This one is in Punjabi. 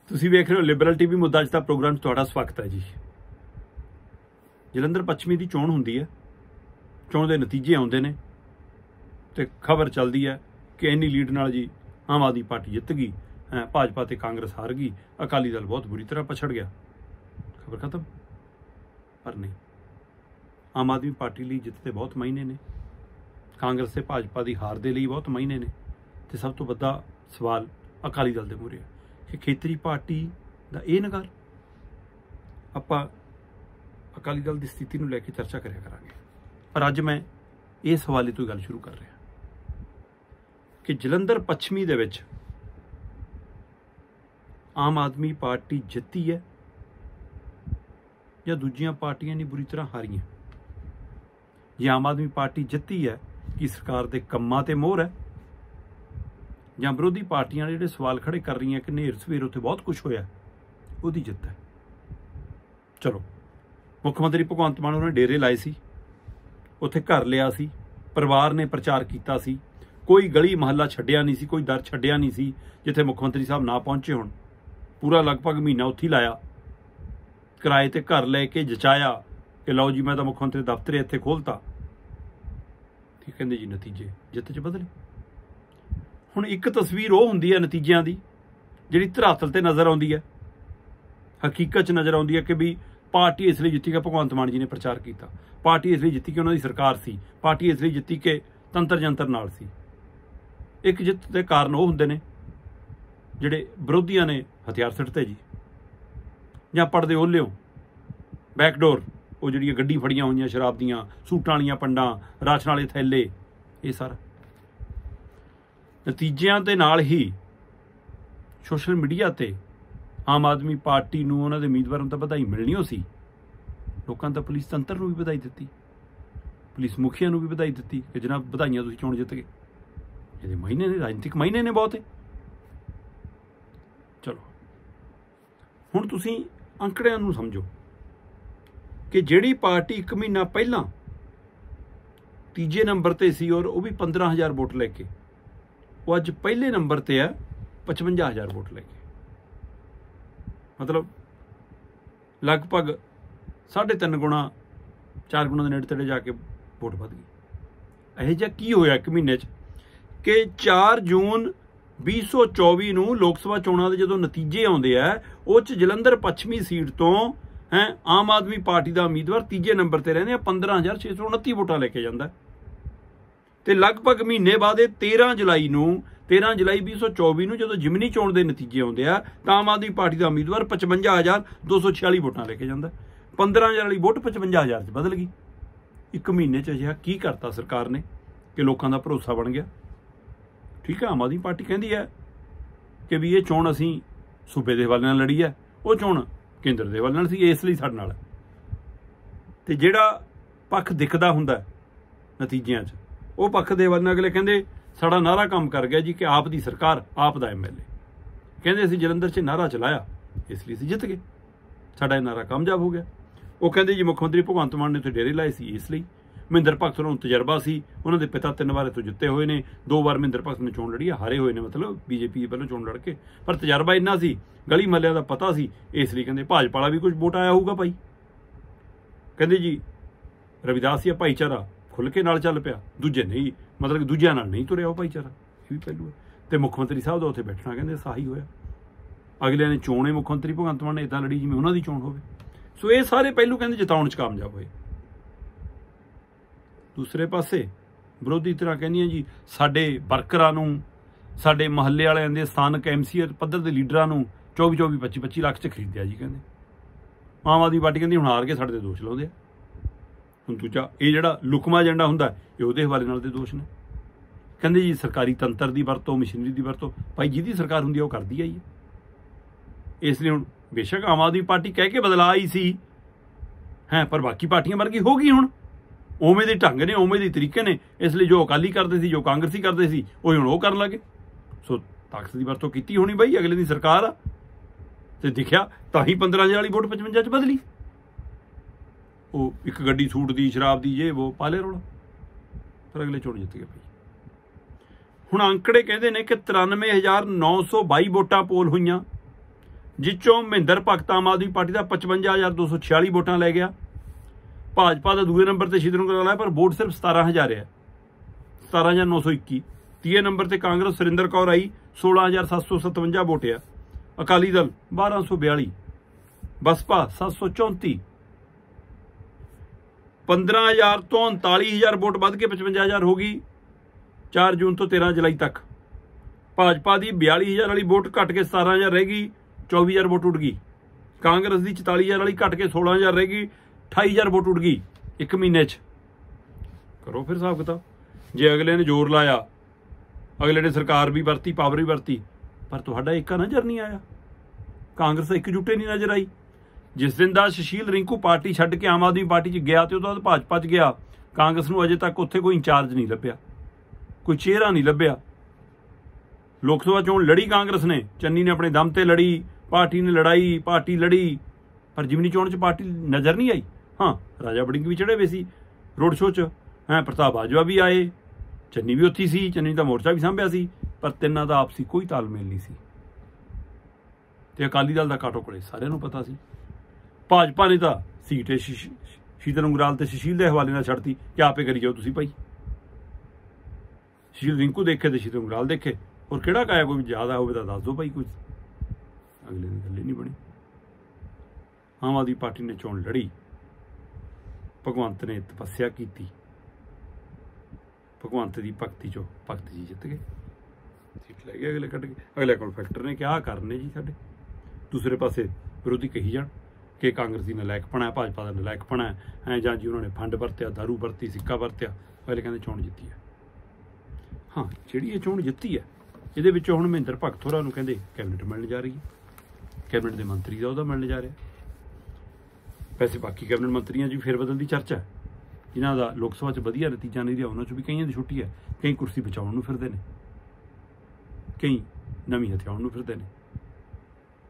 ਤੁਸੀਂ ਵੇਖ ਰਹੇ ਹੋ ਲਿਬਰਲ ਟੀਵੀ ਮੁੱਦਾ ਅੱਜ ਦਾ ਪ੍ਰੋਗਰਾਮ 'ਚ ਤੁਹਾਡਾ ਸਵਾਗਤ ਹੈ ਜੀ। ਜਲੰਧਰ ਪੱਛਮੀ ਦੀ ਚੋਣ ਹੁੰਦੀ ਹੈ, ਚੋਣ ਦੇ ਨਤੀਜੇ ਆਉਂਦੇ ਨੇ ਤੇ ਖਬਰ ਚੱਲਦੀ ਹੈ ਕਿ ਇੰਨੀ ਲੀਡ ਨਾਲ ਜੀ ਆਮ ਆਦਮੀ ਪਾਰਟੀ ਜਿੱਤ ਗਈ, ਭਾਜਪਾ ਤੇ ਕਾਂਗਰਸ ਹਾਰ ਗਈ, ਅਕਾਲੀ ਦਲ ਬਹੁਤ ਬੁਰੀ ਤਰ੍ਹਾਂ ਪਛੜ ਗਿਆ। ਖਬਰ ਖਤਮ। ਪਰ ਨਹੀਂ, ਆਮ ਆਦਮੀ ਪਾਰਟੀ ਲਈ ਜਿੱਤ ਦੇ ਬਹੁਤ ਮਾਇਨੇ ਨੇ, ਕਾਂਗਰਸ ਤੇ ਭਾਜਪਾ ਦੀ ਹਾਰ ਦੇ ਲਈ ਬਹੁਤ ਮਾਇਨੇ ਨੇ, ਤੇ ਸਭ ਤੋਂ ਵੱਡਾ ਸਵਾਲ ਅਕਾਲੀ ਦਲ ਦੇ ਮੂਹਰੇ ਹੈ ਕਿ ਖੇਤਰੀ ਪਾਰਟੀ ਦਾ ਇਹ ਨਗਾਰ। ਆਪਾਂ ਅਕਾਲੀ ਦਲ ਦੀ ਸਥਿਤੀ ਨੂੰ ਲੈ ਕੇ ਚਰਚਾ ਕਰਿਆ ਕਰਾਂਗੇ, ਪਰ ਅੱਜ ਮੈਂ ਇਸ ਹਵਾਲੇ ਤੋਂ ਗੱਲ ਸ਼ੁਰੂ ਕਰ ਰਿਹਾ ਕਿ ਜਲੰਧਰ ਪੱਛਮੀ ਦੇ ਵਿੱਚ ਆਮ ਆਦਮੀ ਪਾਰਟੀ ਜਿੱਤੀ ਹੈ ਜਾਂ ਦੂਜੀਆਂ ਪਾਰਟੀਆਂ ਨੇ ਬੁਰੀ ਤਰ੍ਹਾਂ ਹਾਰੀਆਂ। ਜੇ ਆਮ ਆਦਮੀ ਪਾਰਟੀ ਜਿੱਤੀ ਹੈ ਕਿ ਸਰਕਾਰ ਦੇ ਕੰਮਾਂ ਤੇ ਮੋਹਰ ਹੈ, ਜਾਂ ਵਿਰੋਧੀ ਪਾਰਟੀਆਂ ਜਿਹੜੇ ਸਵਾਲ ਖੜੇ ਕਰ ਰਹੀਆਂ ਕਿ ਨੇਰ ਸਵੇਰ ਉੱਥੇ ਬਹੁਤ ਕੁਝ ਹੋਇਆ, ਉਹਦੀ ਜਿੱਤ ਹੈ। ਚਲੋ, ਮੁੱਖ ਮੰਤਰੀ ਭਗਵੰਤ ਮਾਨ ਉਹਨਾਂ ਨੇ ਡੇਰੇ ਲਾਏ ਸੀ, ਉੱਥੇ ਘਰ ਲਿਆ ਸੀ, ਪਰਿਵਾਰ ਨੇ ਪ੍ਰਚਾਰ ਕੀਤਾ ਸੀ, ਕੋਈ ਗਲੀ ਮਹੱਲਾ ਛੱਡਿਆ ਨਹੀਂ ਸੀ, ਕੋਈ ਦਰ ਛੱਡਿਆ ਨਹੀਂ ਸੀ ਜਿੱਥੇ ਮੁੱਖ ਮੰਤਰੀ ਸਾਹਿਬ ਨਾ ਪਹੁੰਚੇ ਹੋਣ। ਪੂਰਾ ਲਗਭਗ ਮਹੀਨਾ ਉੱਥੇ ਲਾਇਆ, ਕਿਰਾਏ ਤੇ ਘਰ ਲੈ ਕੇ ਜਚਾਇਆ ਕਿ ਲਓ ਜੀ ਮੈਂ ਤਾਂ ਮੁੱਖ ਮੰਤਰੀ ਦਫ਼ਤਰ ਇੱਥੇ ਖੋਲ੍ਹਤਾ। ਠੀਕ ਕਹਿੰਦੇ ਜੀ, ਨਤੀਜੇ ਜਿੱਤ 'ਚ ਬਦਲੇ। ਹੁਣ ਇੱਕ ਤਸਵੀਰ ਉਹ ਹੁੰਦੀ ਹੈ ਨਤੀਜਿਆਂ ਦੀ ਜਿਹੜੀ ਧਰਾਤਲ ਤੇ ਨਜ਼ਰ ਆਉਂਦੀ ਹੈ, ਹਕੀਕਤ 'ਚ ਨਜ਼ਰ ਆਉਂਦੀ ਹੈ ਕਿ ਵੀ ਪਾਰਟੀ ਇਸ ਲਈ ਜਿੱਤੀ ਕਿ ਭਗਵੰਤ ਮਾਨ ਜੀ ਨੇ ਪ੍ਰਚਾਰ ਕੀਤਾ, ਪਾਰਟੀ ਇਸ ਲਈ ਜਿੱਤੀ ਕਿ ਉਹਨਾਂ ਦੀ ਸਰਕਾਰ ਸੀ, ਪਾਰਟੀ ਇਸ ਲਈ ਜਿੱਤੀ ਕਿ ਤੰਤਰ ਜੰਤਰ ਨਾਲ ਸੀ। ਇੱਕ ਜਿੱਤ ਦੇ ਕਾਰਨ ਉਹ ਹੁੰਦੇ ਨੇ ਜਿਹੜੇ ਵਿਰੋਧੀਆਂ ਨੇ ਹਥਿਆਰ ਸਿੱਟਦੇ ਜੀ, ਜਾਂ ਪੜਦੇ ਓਹਲਿਓ ਬੈਕਡੋਰ, ਉਹ ਜਿਹੜੀਆਂ ਗੱਡੀ ਫੜੀਆਂ ਹੋਈਆਂ ਸ਼ਰਾਬ ਦੀਆਂ, ਸੂਟਾਂ ਵਾਲੀਆਂ ਪੰਡਾਂ, ਰਾਸ਼ਨ ਵਾਲੇ ਥੈਲੇ, ਇਹ ਸਾਰਾ ਨਤੀਜਿਆਂ ਦੇ ਨਾਲ ਹੀ ਸੋਸ਼ਲ ਮੀਡੀਆ ਤੇ ਆਮ ਆਦਮੀ ਪਾਰਟੀ ਨੂੰ ਉਹਨਾਂ ਦੇ ਉਮੀਦਵਾਰਾਂ ਨੂੰ ਤਾਂ ਵਧਾਈ ਮਿਲਣੀ ਹੋ ਸੀ, ਲੋਕਾਂ ਤਾਂ ਪੁਲਿਸ ਤੰਤਰ ਨੂੰ ਵੀ ਵਧਾਈ ਦਿੱਤੀ, ਪੁਲਿਸ ਮੁਖੀਆਂ ਨੂੰ ਵੀ ਵਧਾਈ ਦਿੱਤੀ ਕਿ ਜਨਾਬ ਵਧਾਈਆਂ, ਤੁਸੀਂ ਚੋਣ ਜਿੱਤ ਗਏ। ਇਹਦੇ ਮਹੀਨੇ ਨੇ, ਰਾਜਨੀਤਿਕ ਮਹੀਨੇ ਨੇ ਬਹੁਤ। ਚਲੋ, ਹੁਣ ਤੁਸੀਂ ਅੰਕੜਿਆਂ ਨੂੰ ਸਮਝੋ ਕਿ ਜਿਹੜੀ ਪਾਰਟੀ 1 ਮਹੀਨਾ ਪਹਿਲਾਂ ਤੀਜੇ ਨੰਬਰ ਤੇ ਸੀ ਔਰ ਉਹ ਵੀ 15,000 ਵੋਟ ਲੈ ਕੇ, ਉਹ ਅੱਜ ਪਹਿਲੇ ਨੰਬਰ ਤੇ ਹੈ 55,000 ਵੋਟ ਲੈ ਕੇ। ਮਤਲਬ ਲਗਭਗ 3.5 ਗੁਣਾ 4 ਗੁਣਾ ਦੇ ਨੇੜੇ ਤੇੜੇ ਜਾ ਕੇ ਵੋਟ ਵੱਧ ਗਈ। ਇਹੋ ਜਿਹਾ ਕੀ ਹੋਇਆ 1 ਮਹੀਨੇ 'ਚ ਕਿ 4 ਜੂਨ 2024 ਨੂੰ ਲੋਕ ਸਭਾ ਚੋਣਾਂ ਦੇ ਜਦੋਂ ਨਤੀਜੇ ਆਉਂਦੇ ਆ, ਉਹ 'ਚ ਜਲੰਧਰ ਪੱਛਮੀ ਸੀਟ ਤੋਂ ਆਮ ਆਦਮੀ ਪਾਰਟੀ ਦਾ ਉਮੀਦਵਾਰ ਤੀਜੇ ਨੰਬਰ ਤੇ ਰਹਿੰਦੇ ਆ, 15,629 ਵੋਟਾਂ ਲੈ ਕੇ ਜਾਂਦਾ। ਤੇ ਲਗਭਗ ਮਹੀਨੇ ਬਾਅਦ ਇਹ 13 ਜੁਲਾਈ 2024 ਨੂੰ ਜਦੋਂ ਜਿਮਨੀ ਚੋਣ ਦੇ ਨਤੀਜੇ ਆਉਂਦੇ ਆ ਤਾਂ ਆਮ ਆਦਮੀ ਪਾਰਟੀ ਦਾ ਉਮੀਦਵਾਰ 55,246 ਵੋਟਾਂ ਲੈ ਕੇ ਜਾਂਦਾ। 15,000 ਵਾਲੀ ਵੋਟ 55,000 'ਚ ਬਦਲ ਗਈ। 1 ਮਹੀਨੇ 'ਚ ਅਜਿਹਾ ਕੀ ਕਰਤਾ ਸਰਕਾਰ ਨੇ ਕਿ ਲੋਕਾਂ ਦਾ ਭਰੋਸਾ ਬਣ ਗਿਆ। ਠੀਕ ਹੈ, ਆਮ ਆਦਮੀ ਪਾਰਟੀ ਕਹਿੰਦੀ ਹੈ ਕਿ ਵੀ ਇਹ ਚੋਣ ਅਸੀਂ ਸੂਬੇ ਦੇ ਹਵਾਲੇ ਨਾਲ ਲੜੀ ਹੈ, ਉਹ ਚੋਣ ਕੇਂਦਰ ਦੇ ਹਵਾਲੇ ਨਾਲ ਸੀ, ਇਸ ਲਈ ਸਾਡੇ ਨਾਲ। ਤੇ ਜਿਹੜਾ ਪੱਖ ਦਿਖਦਾ ਹੁੰਦਾ ਨਤੀਜਿਆਂ 'ਚ, ਉਹ ਪੱਖ ਦੇ ਹਵਾਲੇ ਨਾਲ ਅਗਲੇ ਕਹਿੰਦੇ ਸਾਡਾ ਨਾਰਾ ਕੰਮ ਕਰ ਗਿਆ ਜੀ ਕਿ ਆਪ ਦੀ ਸਰਕਾਰ, ਆਪ ਦਾ MLA। ਕਹਿੰਦੇ ਅਸੀਂ ਜਲੰਧਰ 'ਚ ਨਾਰਾ ਚਲਾਇਆ, ਇਸ ਲਈ ਅਸੀਂ ਜਿੱਤ ਗਏ, ਸਾਡਾ ਇਹ ਨਾਰਾ ਕਾਮਯਾਬ ਹੋ ਗਿਆ। ਉਹ ਕਹਿੰਦੇ ਜੀ ਮੁੱਖ ਮੰਤਰੀ ਭਗਵੰਤ ਮਾਨ ਨੇ ਉੱਥੇ ਡੇਰੇ ਲਾਏ ਸੀ, ਇਸ ਲਈ। ਮਹਿੰਦਰ ਭਗਤ ਨੂੰ ਤਜਰਬਾ ਸੀ, ਉਹਨਾਂ ਦੇ ਪਿਤਾ 3 ਵਾਰ ਇੱਥੋਂ ਜਿੱਤੇ ਹੋਏ ਨੇ, 2 ਵਾਰ ਮਹਿੰਦਰ ਭਗਤ ਨੇ ਚੋਣ ਲੜੀ, ਹਾਰੇ ਹੋਏ ਨੇ, ਮਤਲਬ BJP ਵੱਲੋਂ ਚੋਣ ਲੜ ਕੇ, ਪਰ ਤਜਰਬਾ ਇੰਨਾ ਸੀ, ਗਲੀ ਮਹੱਲਿਆਂ ਦਾ ਪਤਾ ਸੀ, ਇਸ ਲਈ ਕਹਿੰਦੇ ਭਾਜਪਾ ਵਾਲਾ ਵੀ ਕੁਝ ਵੋਟ ਆਇਆ ਹੋਊਗਾ ਭਾਈ। ਕਹਿੰਦੇ ਜੀ ਰਵਿਦਾਸੀਆ ਭਾਈਚਾਰਾ ਖੁੱਲ੍ਹ ਕੇ ਨਾਲ ਚੱਲ ਪਿਆ, ਦੂਜੇ ਨਹੀਂ, ਮਤਲਬ ਕਿ ਦੂਜਿਆਂ ਨਾਲ ਨਹੀਂ ਤੁਰਿਆ ਉਹ ਭਾਈਚਾਰਾ, ਇਹ ਵੀ ਪਹਿਲੂ ਹੈ। ਤੇ ਮੁੱਖ ਮੰਤਰੀ ਸਾਹਿਬ ਦਾ ਉੱਥੇ ਬੈਠਣਾ ਕਹਿੰਦੇ ਸਹੀ ਹੋਇਆ। ਅਗਲਿਆਂ ਨੇ ਚੋਣ ਮੁੱਖ ਮੰਤਰੀ ਭਗਵੰਤ ਮਾਨ ਨੇ ਇੱਦਾਂ ਲੜੀ ਜਿਵੇਂ ਉਹਨਾਂ ਦੀ ਚੋਣ ਹੋਵੇ। ਸੋ ਇਹ ਸਾਰੇ ਪਹਿਲੂ ਕਹਿੰਦੇ ਜਿਤਾਉਣ 'ਚ ਕਾਮਯਾਬ ਹੋਏ। ਦੂਸਰੇ ਪਾਸੇ ਵਿਰੋਧੀ ਤਰ੍ਹਾਂ ਕਹਿੰਦੀਆਂ ਜੀ ਸਾਡੇ ਵਰਕਰਾਂ ਨੂੰ, ਸਾਡੇ ਮਹੱਲੇ ਵਾਲਿਆਂ ਦੇ ਸਥਾਨਕ MCA ਪੱਧਰ ਦੇ ਲੀਡਰਾਂ ਨੂੰ 24-24, 25-25 ਲੱਖ 'ਚ ਖਰੀਦਿਆ ਜੀ। ਕਹਿੰਦੇ ਆਮ ਆਦਮੀ ਪਾਰਟੀ ਕਹਿੰਦੀ ਹੁਣ ਹਾਰ ਕੇ ਸਾਡੇ 'ਤੇ ਦੋਸ਼ ਲਾਉਂਦੇ ਆ। ਹੁਣ ਦੂਜਾ ਇਹ ਜਿਹੜਾ ਲੁਕਮਾ ਏਜੰਡਾ ਹੁੰਦਾ ਇਹ ਉਹਦੇ ਹਵਾਲੇ ਨਾਲ ਦੇ ਦੋਸ਼ ਨੇ। ਕਹਿੰਦੇ ਜੀ ਸਰਕਾਰੀ ਤੰਤਰ ਦੀ ਵਰਤੋਂ, ਮਸ਼ੀਨਰੀ ਦੀ ਵਰਤੋਂ ਭਾਈ ਜਿਹਦੀ ਸਰਕਾਰ ਹੁੰਦੀ ਹੈ ਉਹ ਕਰਦੀ ਆਈ ਹੈ। ਇਸ ਲਈ ਹੁਣ ਬੇਸ਼ੱਕ ਆਮ ਆਦਮੀ ਪਾਰਟੀ ਕਹਿ ਕੇ ਬਦਲਾ ਆਈ ਸੀ ਪਰ ਬਾਕੀ ਪਾਰਟੀਆਂ ਵਰਗੀ ਹੋ ਗਈ। ਹੁਣ ਉਵੇਂ ਦੇ ਢੰਗ ਨੇ, ਉਵੇਂ ਦੇ ਤਰੀਕੇ ਨੇ, ਇਸ ਲਈ ਜੋ ਅਕਾਲੀ ਕਰਦੇ ਸੀ, ਜੋ ਕਾਂਗਰਸੀ ਕਰਦੇ ਸੀ, ਉਹੀ ਹੁਣ ਉਹ ਕਰਨ ਲੱਗੇ। ਸੋ ਤਾਕਤ ਦੀ ਵਰਤੋਂ ਕੀਤੀ ਹੋਣੀ ਬਾਈ, ਅਗਲੇ ਦੀ ਸਰਕਾਰ ਆ ਤੇ ਦਿਖਿਆ ਤਾਂ ਹੀ 15,000 ਵਾਲੀ ਵੋਟ 55 'ਚ ਬਦਲੀ। ਉਹ ਇੱਕ ਗੱਡੀ ਸੂਟ ਦੀ, ਸ਼ਰਾਬ ਦੀ, ਜੇ ਉਹ ਪਾਲੇ ਰੋਲਾ, ਪਰ ਅਗਲੇ ਚੋਣ ਜਿੱਤ ਗਏ ਭਾਈ। ਹੁਣ ਅੰਕੜੇ ਕਹਿੰਦੇ ਨੇ ਕਿ 93,922 ਵੋਟਾਂ ਪੋਲ ਹੋਈਆਂ, ਜਿਸ ਚੋਂ ਮਹਿੰਦਰ ਭਗਤ ਆਮ ਆਦਮੀ ਪਾਰਟੀ ਦਾ 55,246 ਵੋਟਾਂ ਲੈ ਗਿਆ। ਭਾਜਪਾ ਦਾ ਦੂਏ ਨੰਬਰ ਤੇ ਸ਼ੀਤਲ ਗੁਰਾਲ ਹੈ, ਪਰ ਵੋਟ ਸਿਰਫ 17,000 ਹੈ, 17,921। ਤੀਏ ਨੰਬਰ ਤੇ ਕਾਂਗਰਸ ਸੁਰਿੰਦਰ ਕੌਰ ਆਈ, 16,757 ਵੋਟ ਆ। ਅਕਾਲੀ ਦਲ 1,242, ਬਸਪਾ 734। 15,000 ਤੋਂ 39,000 ਵੋਟ ਵੱਧ ਕੇ 55,000 ਹੋ ਗਈ 4 ਜੂਨ ਤੋਂ 13 ਜੁਲਾਈ ਤੱਕ। ਭਾਜਪਾ ਦੀ 42,000 ਵਾਲੀ ਵੋਟ ਘਟ ਕੇ 17,000 ਰਹਿ ਗਈ, 24,000 ਵੋਟ ਉੱਡ ਗਈ। ਕਾਂਗਰਸ ਦੀ 44,000 ਵਾਲੀ ਘਟ ਕੇ 16,000 ਰਹਿ ਗਈ, 28,000 ਵੋਟ ਉੱਡ ਗਈ ਇੱਕ ਮਹੀਨੇ 'ਚ। ਕਰੋ ਫਿਰ ਹਿਸਾਬ ਕਿਤਾਬ। ਜੇ ਅਗਲੇ ਨੇ ਜ਼ੋਰ ਲਾਇਆ, ਅਗਲੇ ਨੇ ਸਰਕਾਰ ਵੀ ਵਰਤੀ, ਪਾਵਰ ਵੀ ਵਰਤੀ, ਪਰ ਤੁਹਾਡਾ ਏਕਾ ਨਜ਼ਰ ਨਹੀਂ ਆਇਆ। ਕਾਂਗਰਸ ਇਕਜੁੱਟੇ ਨਹੀਂ ਨਜ਼ਰ ਆਈ। ਜਿਸ ਦਿਨ ਦਾ ਸੁਸ਼ੀਲ ਰਿੰਕੂ ਪਾਰਟੀ ਛੱਡ ਕੇ ਆਮ ਆਦਮੀ ਪਾਰਟੀ 'ਚ ਗਿਆ ਤੇ ਉਹ ਤੋਂ ਬਾਅਦ ਭਾਜਪਾ 'ਚ ਗਿਆ, ਕਾਂਗਰਸ ਨੂੰ ਅਜੇ ਤੱਕ ਉੱਥੇ ਕੋਈ ਇੰਚਾਰਜ ਨਹੀਂ ਲੱਭਿਆ, ਕੋਈ ਚਿਹਰਾ ਨਹੀਂ ਲੱਭਿਆ। ਲੋਕ ਸਭਾ ਚੋਣ ਲੜੀ ਕਾਂਗਰਸ ਨੇ, ਚੰਨੀ ਨੇ ਆਪਣੇ ਦਮ ਤੇ ਲੜੀ, ਪਾਰਟੀ ਨੇ ਲੜਾਈ, ਪਾਰਟੀ ਲੜੀ, ਪਰ ਜਿਮਨੀ ਚੋਣ 'ਚ ਪਾਰਟੀ ਨਜ਼ਰ ਨਹੀਂ ਆਈ। ਹਾਂ, ਰਾਜਾ ਵੜਿੰਗ ਵੀ ਚੜ੍ਹੇ ਹੋਏ ਸੀ ਰੋਡ ਸ਼ੋਅ 'ਚ, ਪ੍ਰਤਾਪ ਬਾਜਵਾ ਵੀ ਆਏ, ਚੰਨੀ ਵੀ ਉੱਥੇ ਸੀ, ਚੰਨੀ ਦਾ ਮੋਰਚਾ ਵੀ ਸਾਂਭਿਆ ਸੀ, ਪਰ ਤਿੰਨਾਂ ਦਾ ਆਪਸੀ ਕੋਈ ਤਾਲਮੇਲ ਨਹੀਂ ਸੀ। ਤੇ ਅਕਾਲੀ ਦਲ ਦਾ ਕਾਟੋ ਕੋਲੇ ਸਾਰਿਆਂ ਨੂੰ ਪਤਾ ਸੀ। ਭਾਜਪਾ ਨੇ ਤਾਂ ਸੀਟ ਸ਼ੀਤਲ ਉਂਗਰਾਲ ਤੇ ਸੁਸ਼ੀਲ ਦੇ ਹਵਾਲੇ ਨਾਲ ਛੱਡਤੀ ਕਿ ਆਪੇ ਕਰੀ ਜਾਓ ਤੁਸੀਂ ਭਾਈ। ਸੁਸ਼ੀਲ ਰਿੰਕੂ ਦੇਖੇ ਤੇ ਸ਼ੀਤਲ ਉਂਗਰਾਲ ਦੇਖੇ, ਹੋਰ ਕਿਹੜਾ ਕਾਇਆ ਕੋਈ ਜ਼ਿਆਦਾ ਹੋਵੇ ਤਾਂ ਦੱਸ ਦਿਓ ਭਾਈ। ਕੁਝ ਅਗਲੇ ਦੀ ਗੱਲ ਹੀ ਨਹੀਂ ਬਣੀ। ਆਮ ਆਦਮੀ ਪਾਰਟੀ ਨੇ ਚੋਣ ਲੜੀ, ਭਗਵੰਤ ਨੇ ਤਪੱਸਿਆ ਕੀਤੀ, ਭਗਵੰਤ ਦੀ ਭਗਤੀ 'ਚੋਂ ਭਗਤ ਜੀ ਜਿੱਤ ਗਏ, ਸੀਟ ਲੈ ਗਏ ਅਗਲੇ ਕੱਢ ਕੇ। ਅਗਲੇ ਕੋਲ ਫੈਕਟਰ ਨੇ ਕਿਹਾ ਕਰਨੇ ਜੀ ਸਾਡੇ। ਦੂਸਰੇ ਪਾਸੇ ਵਿਰੋਧੀ ਕਹੀ ਜਾਣ ਕਿ ਕਾਂਗਰਸ ਦੀ ਨਲਾਇਕਪਣਾ ਹੈ, ਭਾਜਪਾ ਦਾ ਨਲਾਇਕਪਣਾ ਹੈ, ਜਾਂ ਜੀ ਉਹਨਾਂ ਨੇ ਫੰਡ ਵਰਤਿਆ, ਦਾਰੂ ਵਰਤੀ, ਸਿੱਕਾ ਵਰਤਿਆ। ਅਗਲੇ ਕਹਿੰਦੇ ਚੋਣ ਜਿੱਤੀ ਹੈ। ਹਾਂ, ਜਿਹੜੀ ਇਹ ਚੋਣ ਜਿੱਤੀ ਹੈ, ਇਹਦੇ ਵਿੱਚੋਂ ਹੁਣ ਮਹਿੰਦਰ ਭਗਤ ਹੋਰਾਂ ਨੂੰ ਕਹਿੰਦੇ ਕੈਬਨਿਟ ਮਿਲਣ ਜਾ ਰਹੀ ਹੈ, ਕੈਬਨਿਟ ਦੇ ਮੰਤਰੀ ਦਾ ਉਹਦਾ ਮਿਲਣ ਜਾ ਰਿਹਾ। ਵੈਸੇ ਬਾਕੀ ਕੈਬਨਿਟ ਮੰਤਰੀਆਂ 'ਚ ਵੀ ਫੇਰਬਦਲ ਦੀ ਚਰਚਾ, ਜਿਨ੍ਹਾਂ ਦਾ ਲੋਕ ਸਭਾ 'ਚ ਵਧੀਆ ਨਤੀਜਾ ਨਹੀਂ ਰਿਹਾ, ਉਹਨਾਂ 'ਚ ਵੀ ਕਈਆਂ ਦੀ ਛੁੱਟੀ ਹੈ। ਕਈ ਕੁਰਸੀ ਬਚਾਉਣ ਨੂੰ ਫਿਰਦੇ ਨੇ, ਕਈ ਨਵੀਂ ਹਥਿਆਉਣ ਨੂੰ ਫਿਰਦੇ ਨੇ।